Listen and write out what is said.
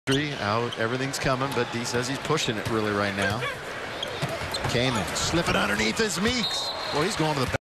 Out, everything's coming, but D says he's pushing it really right now. Kaman slipping underneath his Meeks. Well, he's going to the